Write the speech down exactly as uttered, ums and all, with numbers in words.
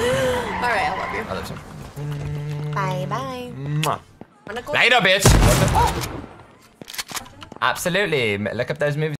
All right, I love you. I love you. Bye bye. Mwah. Later, bitch. Absolutely. Look up those movies.